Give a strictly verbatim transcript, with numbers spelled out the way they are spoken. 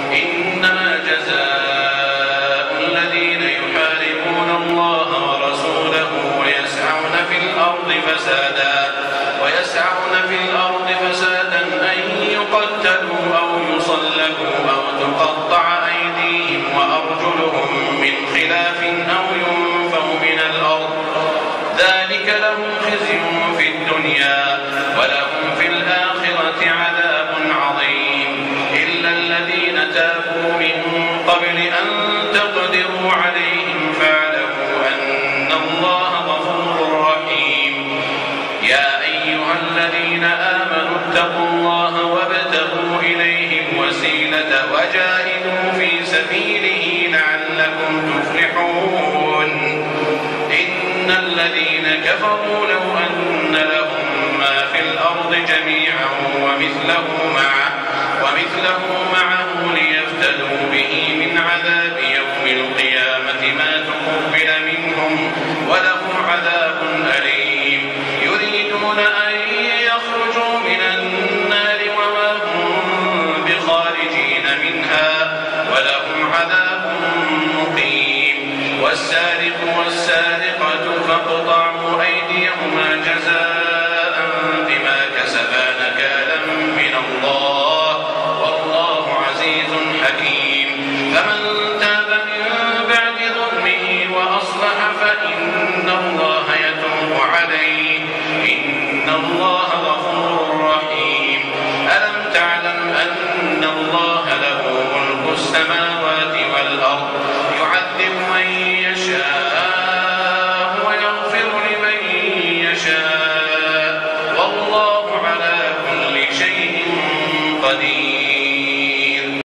إنما جزاء الذين يحاربون الله ورسوله ويسعون في الأرض فسادا ويسعون في الأرض فسادا أن يقتلوا أو يصلبوا أو تقطع أيديهم وأرجلهم من خلاف أو ينفوا من الأرض ذلك لهم خزي في الدنيا ولهم في الآخرة عذاب عظيم إلا الذين تابوا من قبل أن تقدروا عليهم فاعلموا أن الله غفور رحيم. يا أيها الذين آمنوا اتقوا الله وابتغوا إليه الوسيلة وجاهدوا في سبيله لعلكم تفلحون. إن الذين كفروا لو أن لهم ما في الأرض جميعا ومثله معه ومثله معه ليفتدوا به من عذاب يوم القيامة ما تقبل منهم ولهم عذاب أليم. يريدون أن يخرجوا من النار وما هم بخارجين منها ولهم عذاب مقيم. والسارق والسارقة فاقطعوا أيديهما جزاء بما كسبا نكالا من الله والله عزيز حكيم. فمن تاب من بعد ظلمه وأصلح فإن الله يتوب عليه إن الله غفور رحيم. ألم تعلم أن الله له ملك السماوات والأرض